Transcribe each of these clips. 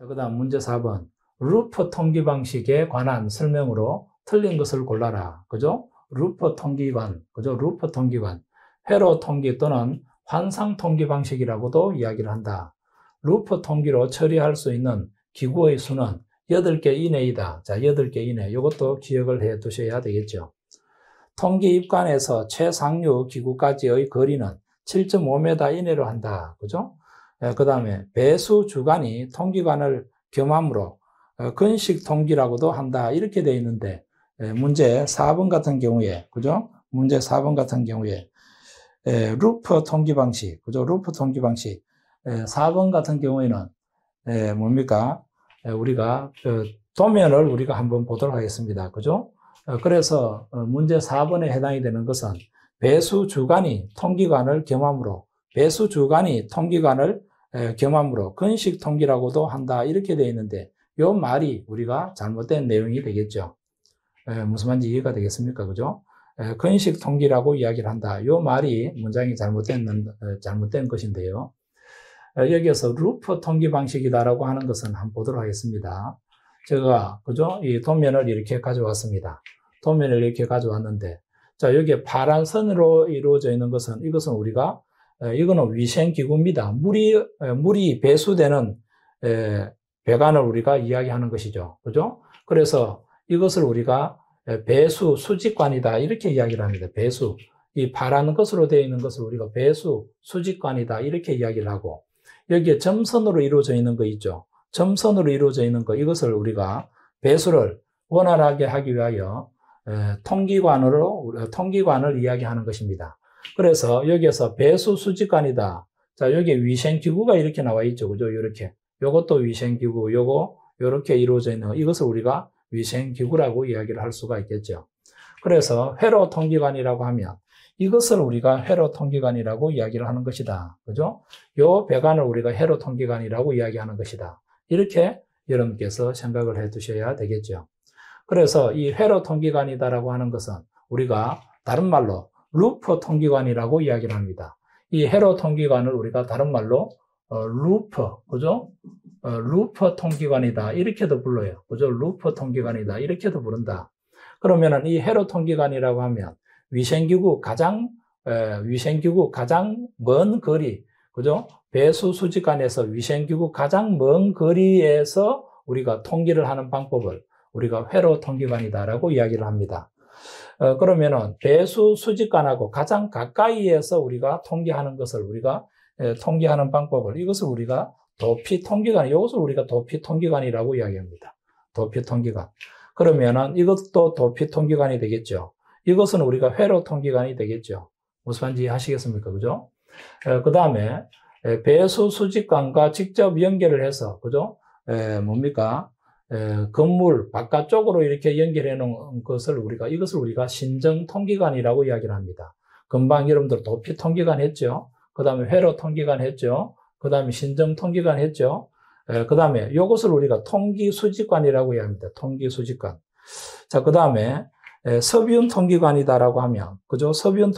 그 다음 문제 4번. 루프 통기 방식에 관한 설명으로 틀린 것을 골라라. 그죠? 루프 통기관. 그죠? 루프 통기관. 회로 통기 또는 환상 통기 방식이라고도 이야기를 한다. 루프 통기로 처리할 수 있는 기구의 수는 8개 이내이다. 자, 8개 이내. 이것도 기억을 해 두셔야 되겠죠. 통기 입관에서 최상류 기구까지의 거리는 7.5m 이내로 한다. 그죠? 그 다음에 배수 주간이 통기관을 겸함으로 근식 통기라고도 한다. 이렇게 되어 있는데, 문제 4번 같은 경우에, 그죠? 문제 4번 같은 경우에, 루프 통기 방식, 그죠? 루프 통기 방식. 4번 같은 경우에는, 뭡니까? 우리가, 도면을 우리가 한번 보도록 하겠습니다. 그죠? 그래서 문제 4번에 해당이 되는 것은 배수 주간이 통기관을 겸함으로, 배수 주간이 통기관을 겸함으로 근식 통기라고도 한다. 이렇게 되어 있는데, 이 말이 우리가 잘못된 내용이 되겠죠. 무슨 말인지 이해가 되겠습니까? 그죠? 근식 통기라고 이야기를 한다. 이 말이 문장이 잘못된 것인데요. 여기에서 루프 통기 방식이다라고 하는 것은 한번 보도록 하겠습니다. 제가, 그죠? 이 도면을 이렇게 가져왔습니다. 도면을 이렇게 가져왔는데, 자, 여기에 파란 선으로 이루어져 있는 것은, 이것은 우리가, 이거는 위생기구입니다. 물이 배수되는, 배관을 우리가 이야기하는 것이죠. 그죠? 그래서 이것을 우리가 배수 수직관이다. 이렇게 이야기를 합니다. 배수. 이 파란 것으로 되어 있는 것을 우리가 배수 수직관이다. 이렇게 이야기를 하고, 여기에 점선으로 이루어져 있는 거 있죠. 점선으로 이루어져 있는 거, 이것을 우리가 배수를 원활하게 하기 위하여 통기관을 이야기하는 것입니다. 그래서 여기에서 배수 수직관이다. 자, 여기에 위생기구가 이렇게 나와 있죠. 그죠? 이렇게. 요것도 위생기구, 요렇게 이루어져 있는 거, 이것을 우리가 위생기구라고 이야기를 할 수가 있겠죠. 그래서 회로 통기관이라고 하면 이것을 우리가 회로 통기관이라고 이야기를 하는 것이다. 그죠? 요 배관을 우리가 회로 통기관이라고 이야기하는 것이다. 이렇게 여러분께서 생각을 해 두셔야 되겠죠. 그래서 이 회로 통기관이다라고 하는 것은 우리가 다른 말로 루프 통기관이라고 이야기를 합니다. 이 회로 통기관을 우리가 다른 말로 루프, 그죠? 루프 통기관이다. 이렇게도 불러요. 그죠? 루프 통기관이다. 이렇게도 부른다. 그러면은 이 회로 통기관이라고 하면 위생기구 가장 먼 거리, 그죠? 배수 수직관에서 위생기구 가장 먼 거리에서 우리가 통기를 하는 방법을 우리가 회로 통기관이다라고 이야기를 합니다. 그러면은 배수 수직관하고 가장 가까이에서 우리가 통기하는 것을 우리가 통기하는 방법을, 이것을 우리가 도피 통기관, 이것을 우리가 도피 통기관이라고 이야기합니다. 도피 통기관. 그러면은 이것도 도피 통기관이 되겠죠. 이것은 우리가 회로 통기관이 되겠죠. 무슨 말인지 아시겠습니까? 그죠? 그 다음에 배수 수직관과 직접 연결을 해서, 그죠? 뭡니까? 건물 바깥쪽으로 이렇게 연결해 놓은 것을 이것을 우리가 신정 통기관이라고 이야기를 합니다. 금방 여러분들 도피 통기관 했죠? 그 다음에 회로 통기관 했죠? 그 다음에 신정 통기관 했죠? 그 다음에 이것을 우리가 통기 수직관이라고 이야기합니다. 통기 수직관. 자, 그 다음에 서비운 통기관이다라고 하면, 그죠? 서비운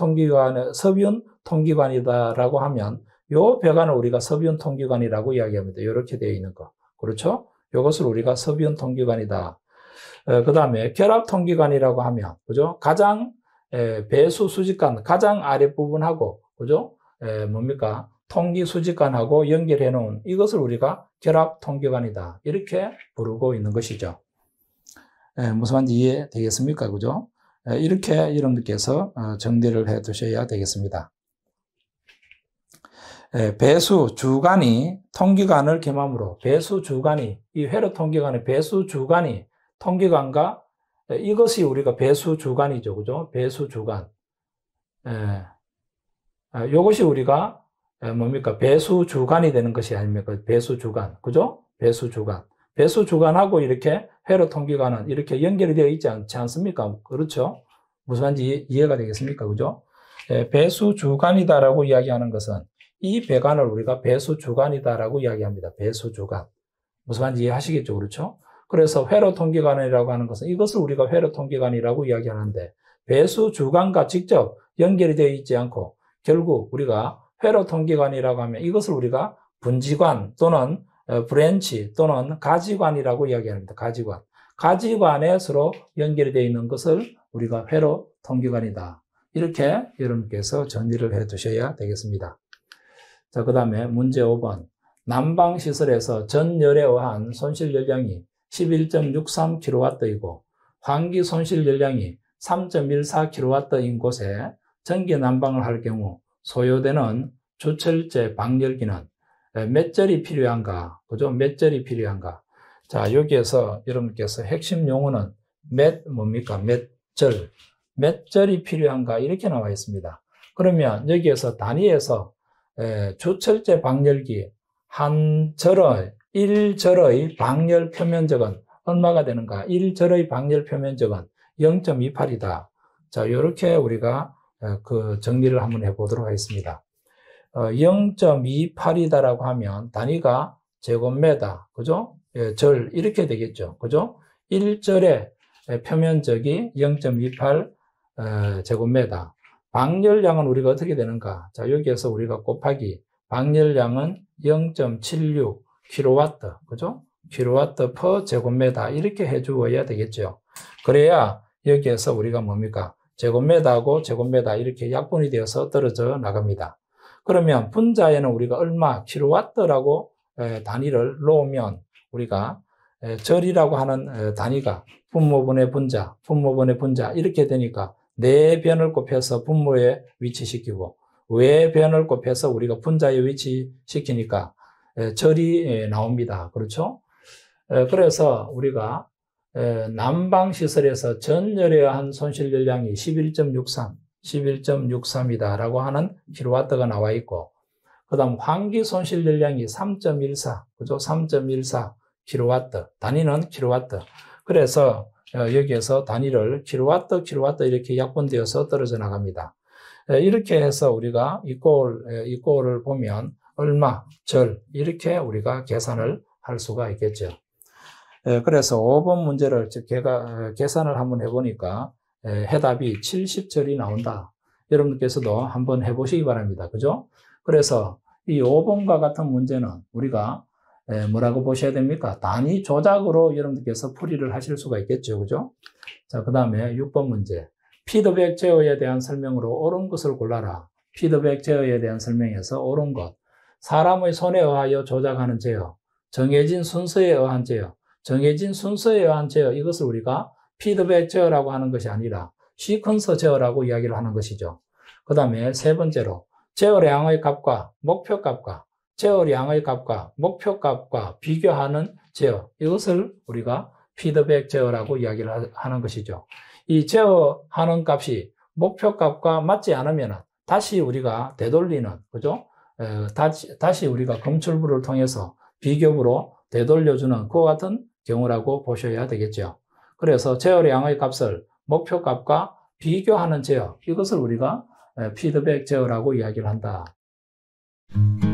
통기관이다라고 하면, 요 배관을 우리가 서비운 통기관이라고 이야기합니다. 이렇게 되어 있는 거. 그렇죠? 이것을 우리가 서비운 통기관이다. 그 다음에 결합 통기관이라고 하면, 그죠? 가장 배수 수직관, 가장 아랫부분하고, 그죠? 뭡니까? 통기 수직관하고 연결해 놓은 이것을 우리가 결합 통기관이다. 이렇게 부르고 있는 것이죠. 무슨 말인지 이해되겠습니까? 그죠? 이렇게 여러분들께서 정리를 해 두셔야 되겠습니다. 배수 주간이 통기관을 겸함으로, 배수 주간이, 이 회로 통기관의 배수 주간이 통기관과, 이것이 우리가 배수 주간이죠. 그죠? 배수 주간. 이것이 우리가 뭡니까? 배수 주간이 되는 것이 아닙니까? 배수 주간. 그죠? 배수 주간. 배수 주간하고 이렇게 회로 통기관은 이렇게 연결이 되어 있지 않지 않습니까? 그렇죠? 무슨 말인지 이해가 되겠습니까? 그죠? 배수 주간이다라고 이야기하는 것은 이 배관을 우리가 배수 주간이다라고 이야기합니다. 배수 주간. 무슨 말인지 이해하시겠죠? 그렇죠? 그래서 회로 통기관이라고 하는 것은 이것을 우리가 회로 통기관이라고 이야기하는데, 배수 주간과 직접 연결이 되어 있지 않고 결국 우리가 회로 통기관이라고 하면 이것을 우리가 분지관 또는 브랜치 또는 가지관이라고 이야기합니다. 가지관. 가지관에 서로 연결이 되어 있는 것을 우리가 회로 통기관이다. 이렇게 여러분께서 정리를 해 두셔야 되겠습니다. 자, 그 다음에 문제 5번. 난방시설에서 전열에 의한 손실 열량이 11.63kW이고 환기 손실 열량이 3.14kW인 곳에 전기 난방을 할 경우 소요되는 주철제 방열기는 몇 절이 필요한가? 그죠? 몇 절이 필요한가? 자, 여기에서 여러분께서 핵심 용어는 몇 절. 몇 절이 필요한가? 이렇게 나와 있습니다. 그러면 여기에서 단위에서 주철제 방열기 한 절의 1절의 방열 표면적은 얼마가 되는가? 1절의 방열 표면적은 0.28이다. 자, 이렇게 우리가 그 정리를 한번 해보도록 하겠습니다. 0.28이다라고 하면 단위가 제곱미터, 그죠? 절 이렇게 되겠죠, 그죠? 1절의 표면적이 0.28 제곱미터. 방열량은 우리가 어떻게 되는가? 자, 여기에서 우리가 곱하기 방열량은 0.76 kW, 그죠? kW per 제곱미터 이렇게 해주어야 되겠죠. 그래야 여기에서 우리가 뭡니까? 제곱미터하고 제곱미터 이렇게 약분이 되어서 떨어져 나갑니다. 그러면 분자에는 우리가 얼마 kW라고 단위를 놓으면 우리가 절이라고 하는 단위가 분모분의 분자, 분모분의 분자 이렇게 되니까 내변을 곱해서 분모에 위치시키고 외변을 곱해서 우리가 분자에 위치시키니까 절이 나옵니다. 그렇죠? 그래서 우리가 난방시설에서 전열에 의한 손실 열량이 11.63이다라고 하는 킬로와트가 나와 있고, 그 다음 환기 손실 열량이 3.14, 그죠? 3.14 킬로와트, 단위는 킬로와트. 그래서 여기에서 단위를 킬로와트 이렇게 약분되어서 떨어져 나갑니다. 이렇게 해서 우리가 이 꼴을 보면 얼마, 절 이렇게 우리가 계산을 할 수가 있겠죠. 그래서 5번 문제를 계산을 한번 해보니까 해답이 70절이 나온다. 여러분께서도 한번 해보시기 바랍니다. 그죠? 그래서 이 5번과 같은 문제는 우리가 뭐라고 보셔야 됩니까? 단위 조작으로 여러분들께서 풀이를 하실 수가 있겠죠. 그죠? 자, 그 다음에 6번 문제. 피드백 제어에 대한 설명으로 옳은 것을 골라라. 피드백 제어에 대한 설명에서 옳은 것. 사람의 손에 의하여 조작하는 제어. 정해진 순서에 의한 제어. 정해진 순서에 의한 제어. 이것을 우리가 피드백 제어라고 하는 것이 아니라 시퀀서 제어라고 이야기를 하는 것이죠. 그 다음에 세 번째로 제어량의 값과 목표값과 제어량의 값과 목표값과 비교하는 제어. 이것을 우리가 피드백 제어라고 이야기를 하는 것이죠. 이 제어하는 값이 목표값과 맞지 않으면 다시 우리가 되돌리는, 그죠? 다시 우리가 검출부를 통해서 비교부로 되돌려주는 그와 같은 경우라고 보셔야 되겠죠. 그래서 제어량의 값을 목표값과 비교하는 제어, 이것을 우리가 피드백 제어라고 이야기를 한다.